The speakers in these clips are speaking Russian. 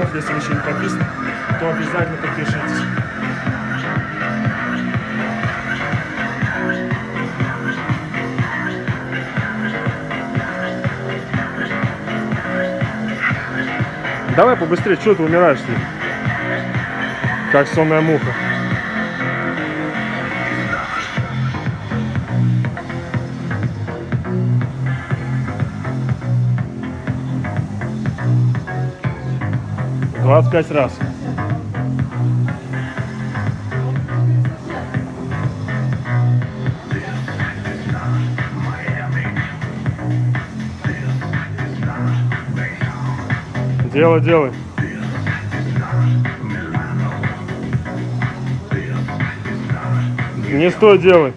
каналов, если вы еще не подписаны, то обязательно подпишитесь. Давай побыстрее, что ты умираешь с ним? Как сонная муха. «25 раз. Делай, делай. Не стой, делай.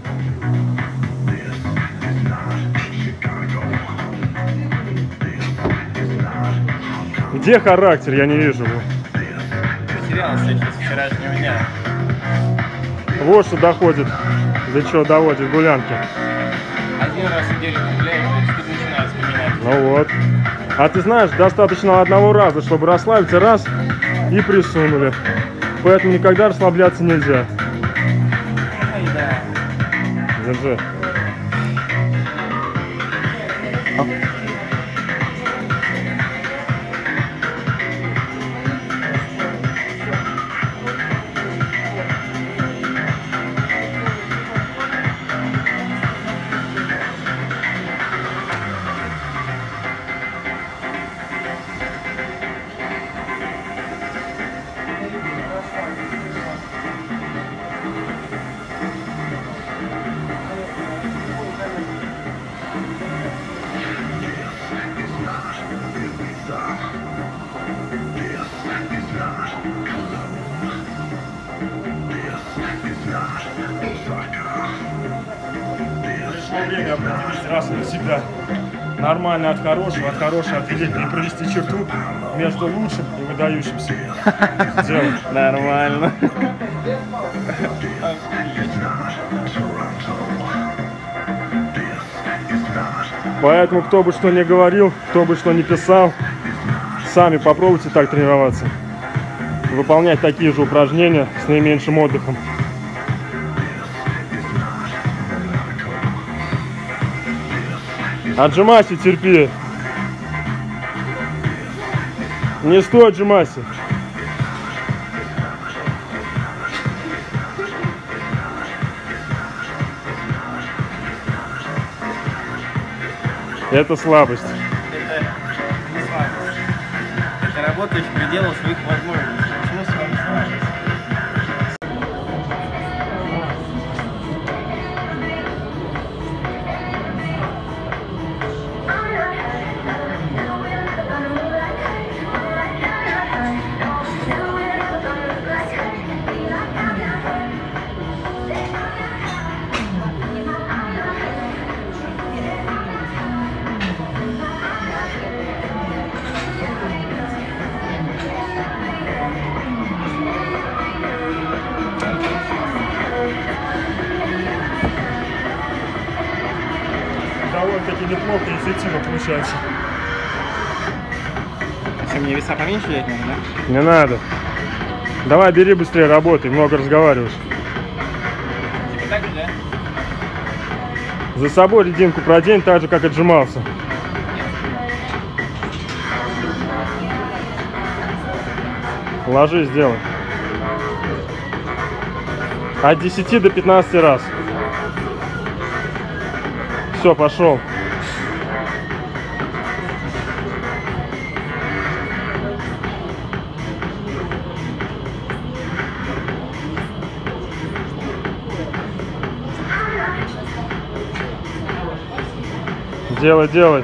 Где характер? Я не вижу его. Потерялся с вчерашнего дня. Вот что доходит. До чего доводит гулянки. Один раз в неделю гуляю, что начинаю вспоминать. Ну вот. А ты знаешь, достаточно одного раза, чтобы расслабиться, раз и присунули. Поэтому никогда расслабляться нельзя. Ай, да. Держи. Пришло время определить раз для себя. Нормально от хорошего отделить и провести черту между лучшим и выдающимся. Делай. Нормально. Поэтому кто бы что ни говорил, кто бы что ни писал, сами попробуйте так тренироваться. Выполнять такие же упражнения с наименьшим отдыхом. Отжимайся, терпи. Не стой, отжимайся. Это слабость. Это не слабость. Это работаешь в пределах своих возможностей. Почему с вами слабость? Довольно-таки неплохо и эффективно получается. Если мне веса поменьше взять надо, да? Не надо. Давай, бери быстрее, работай, много разговариваешь. Типа так же, да? За собой льдинку продень так же, как отжимался. Ложись, делай. От 10 до 15 раз. Все, пошел. Делай, делай.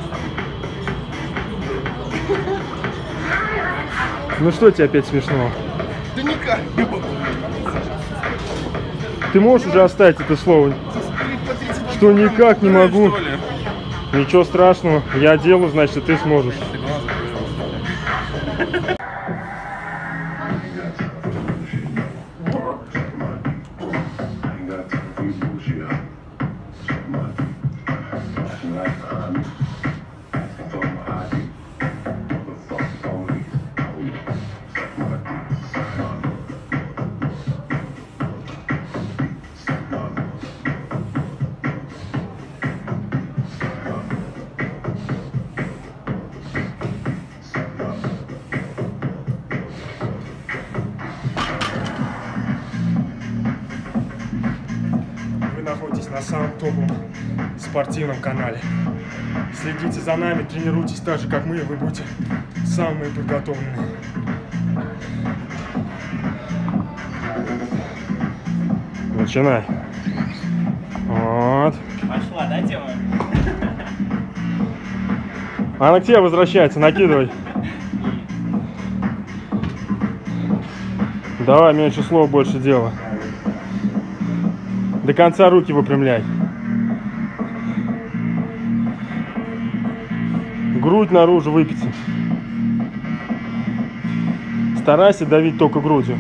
Ну что тебе опять смешно? Да никак. Ты можешь уже оставить это слово? Что никак не могу. Ничего страшного. Я делаю, значит, и ты сможешь. самом топовом спортивном канале. Следите за нами, тренируйтесь так же, как мы, и вы будете самыми подготовленными. Начинай. Вот. Пошла, да, тема? Она к тебе возвращается, накидывай. Давай, меньше слов, больше дела. До конца руки выпрямляй. Грудь наружу выпейте. Старайся давить только грудью.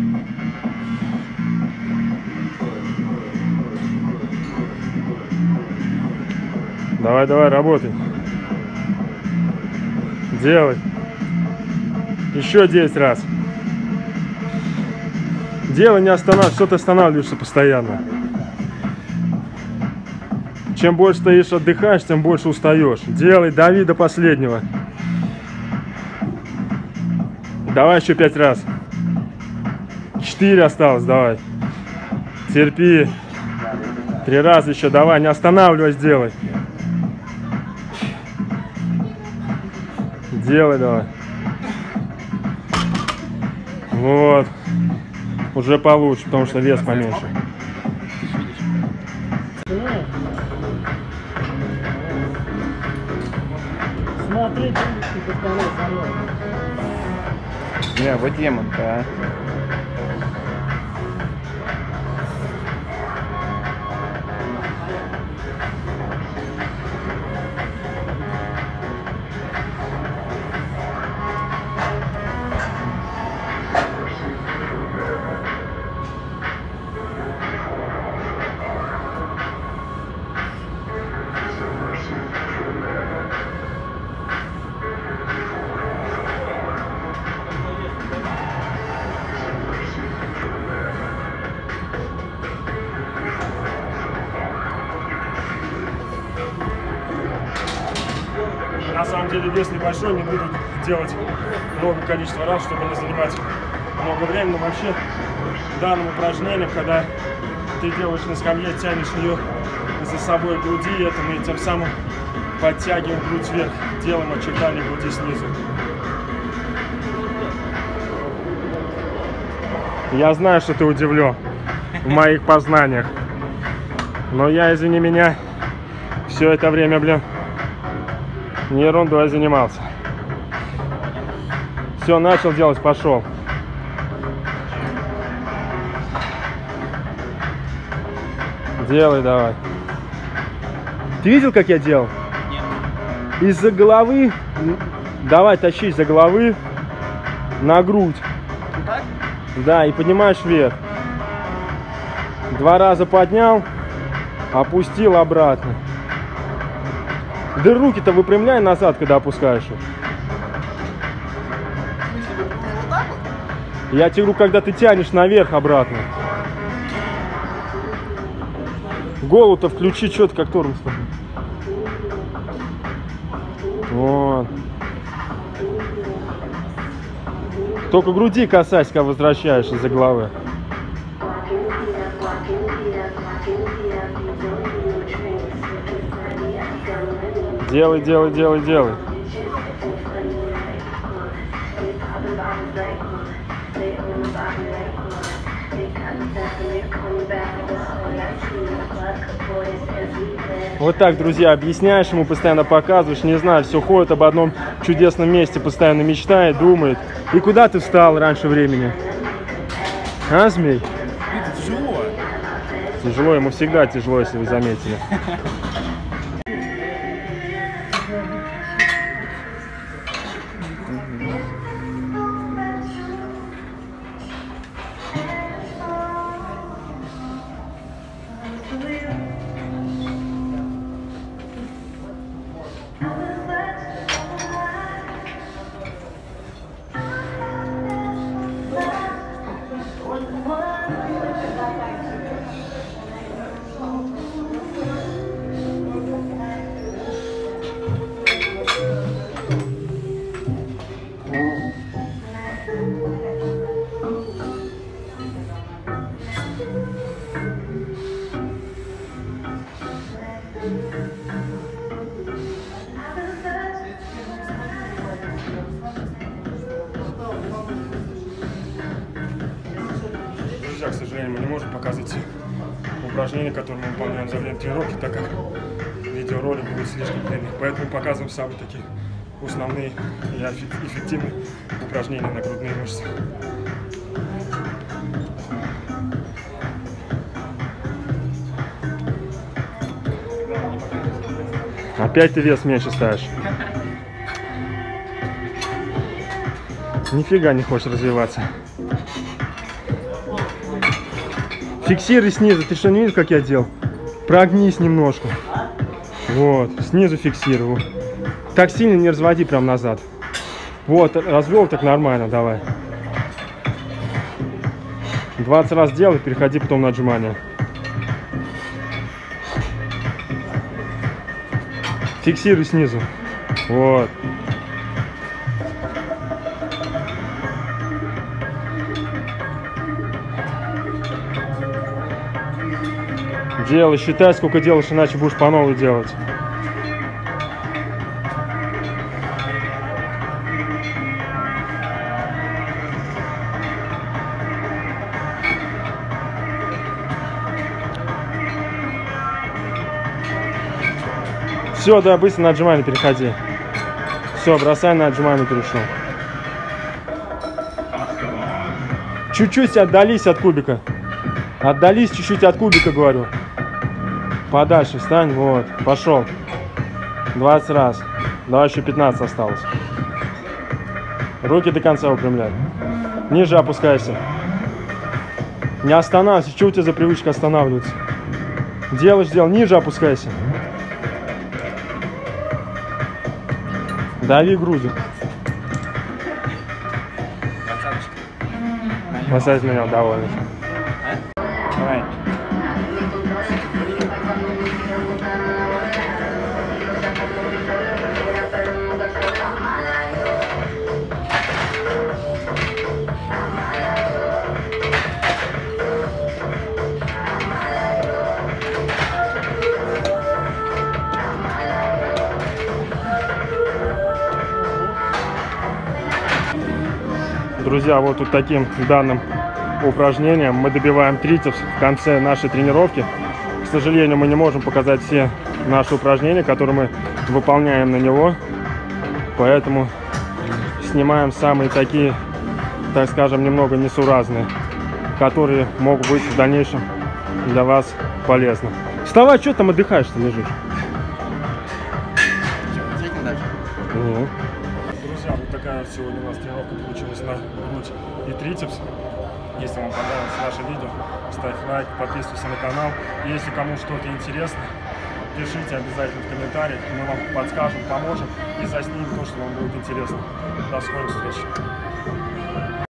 Давай, давай, работай. Делай. Еще 10 раз. Делай, не останавливайся. Что ты останавливаешься постоянно? Чем больше стоишь, отдыхаешь, тем больше устаешь. Делай, дави до последнего. Давай еще 5 раз. 4 осталось, давай. Терпи. 3 раза еще, давай, не останавливайся, делай. Делай, давай. Вот. Уже получше, потому что вес поменьше. Смотри, ты повторяй за мной. Не, вот демон-то, а. На самом деле вес небольшой, не буду делать много количества раз, чтобы не занимать много времени. Но вообще данным упражнением, когда ты делаешь на скамье, тянешь ее за собой груди, это мы тем самым подтягиваем грудь вверх, делаем очертания груди снизу. Я знаю, что ты удивлен в моих познаниях, но я, извини меня, все это время, блин, не ерундой занимался. Все, начал делать, пошел. Делай давай. Ты видел, как я делал? Нет. Из-за головы, давай тащи из-за головы на грудь. Так? Да, и поднимаешь вверх. 2 раза поднял, опустил обратно. Да руки-то выпрямляй назад, когда опускаешь их. Я тебе говорю, когда ты тянешь наверх обратно. Голову-то включи четко, как тормоз. Вот. Только груди касайся, когда возвращаешься из-за головы. Делай, делай, делай, делай. Вот так, друзья, объясняешь ему, постоянно показываешь, не знаю, все ходит об одном чудесном месте, постоянно мечтает, думает. И куда ты встал раньше времени? А, змей? Это тяжело. Тяжело, ему всегда тяжело, если вы заметили. друзья, к сожалению, мы не можем показать все упражнения, которые мы выполняем за время тренировки, так как видеоролик будет слишком длинный. Поэтому показываем самые такие основные и эффективные упражнения на грудные мышцы. Опять ты вес меньше ставишь. Нифига не хочешь развиваться. Фиксируй снизу. Ты что, не видишь, как я делал? Прогнись немножко. Вот, снизу фиксируй. Так сильно не разводи прям назад. Вот, развел так нормально, давай. 20 раз делай, переходи потом на отжимания. Фиксируй снизу. Вот. Делай, считай, сколько делаешь, иначе будешь по новой делать. Все, да, быстро на отжимания переходи. Все, бросай, на отжимания перешел. Чуть-чуть отдались от кубика. Отдались чуть-чуть от кубика, говорю. Подальше встань, вот, пошел. 20 раз. Давай, еще 15 осталось. Руки до конца выпрямляй. Ниже опускайся. Не останавливайся. Чего у тебя за привычка останавливаться? Делаешь, ниже опускайся. Дави грудью. Массаж меня довольный. Давай. Друзья, вот тут таким данным упражнением мы добиваем трицепс в конце нашей тренировки. К сожалению, мы не можем показать все наши упражнения, которые мы выполняем на него. Поэтому снимаем самые такие, так скажем, немного несуразные, которые могут быть в дальнейшем для вас полезны. Вставай, что там отдыхаешь-то, лежишь? Друзья, вот такая вот сегодня у нас тренировка получилась на грудь и трицепс. Если вам понравилось наше видео, ставь лайк, подписывайся на канал. И если кому что-то интересно, пишите обязательно в комментариях. Мы вам подскажем, поможем и заснимем то, что вам будет интересно. До скорых встреч.